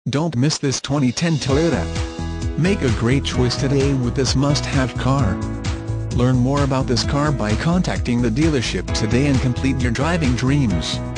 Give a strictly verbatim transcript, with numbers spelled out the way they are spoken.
Don't miss this twenty ten Toyota. Make a great choice today with this must-have car. Learn more about this car by contacting the dealership today and complete your driving dreams.